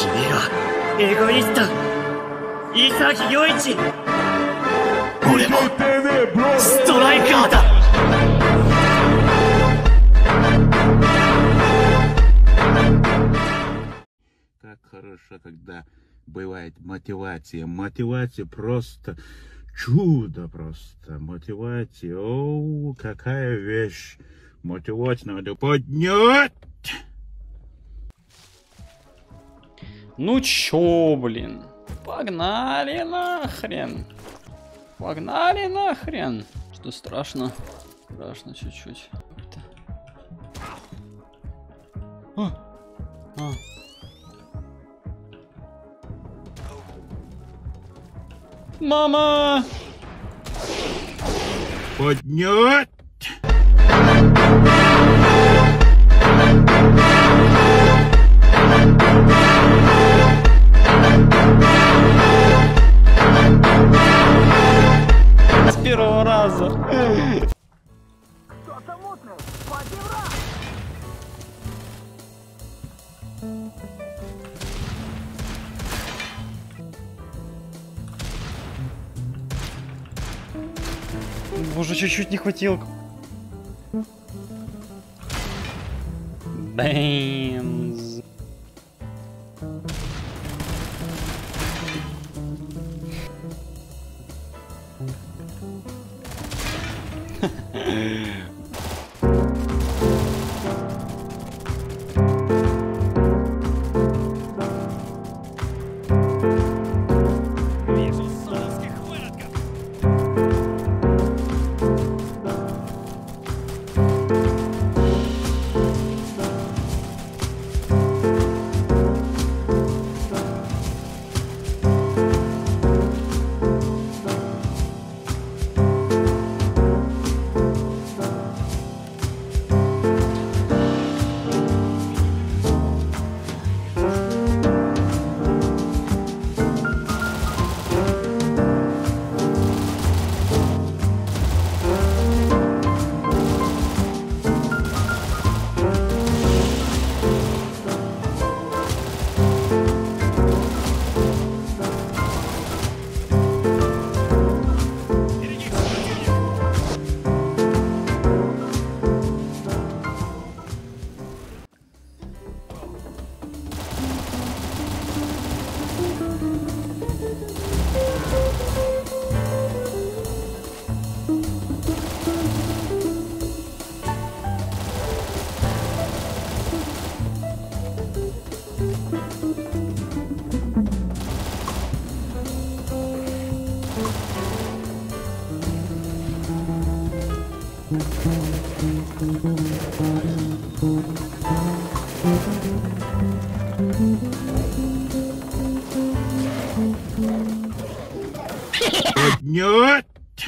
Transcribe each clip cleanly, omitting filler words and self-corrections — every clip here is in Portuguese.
エゴイスト潔陽一俺もストライカーだ Как хорошо, когда бывает мотивация. Мотивация просто чудо просто. Мотивация, о, какая вещь. Мотивацию надо поднять. Ну чё, блин? Погнали нахрен. Погнали нахрен. Что страшно? Страшно чуть-чуть. Мама! Поднять. С первого раза. Кто-то мутный! Хвати враг! Боже, чуть-чуть не хватило. Бэмз. Поднять.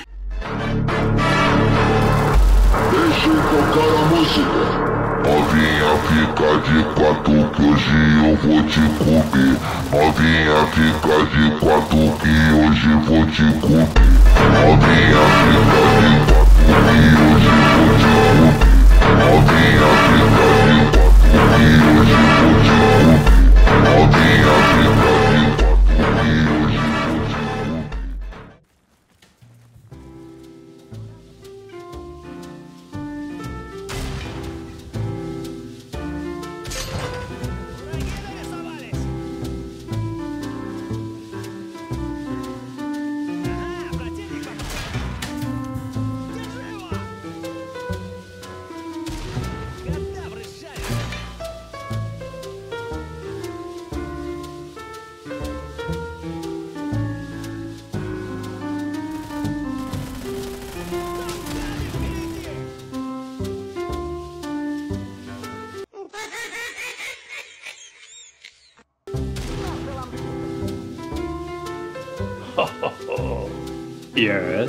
Deixe tocar a música. Novinha, fica de quatro que hoje eu vou te comer. Novinha, fica de quatro que hoje vou te comer. Novinha, fica de quatro que hoje vou te comer. Novinha, fica de quatro que hoje vou te comer. Novinha, fica de quatro que hoje vou te comer. Yes.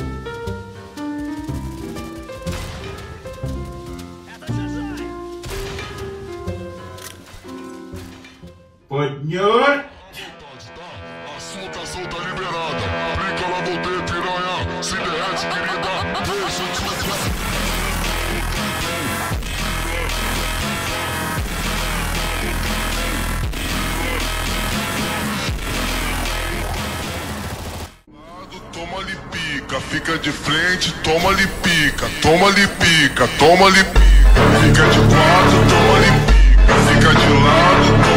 Поднять. Assunta liberada. Brinca lá no D, piranha. Se derrete, querida. Deixa eu te fica de frente, toma-lhe pica, toma-lhe pica, toma-lhe pica. Fica de quatro, toma-lhe pica, fica de lado,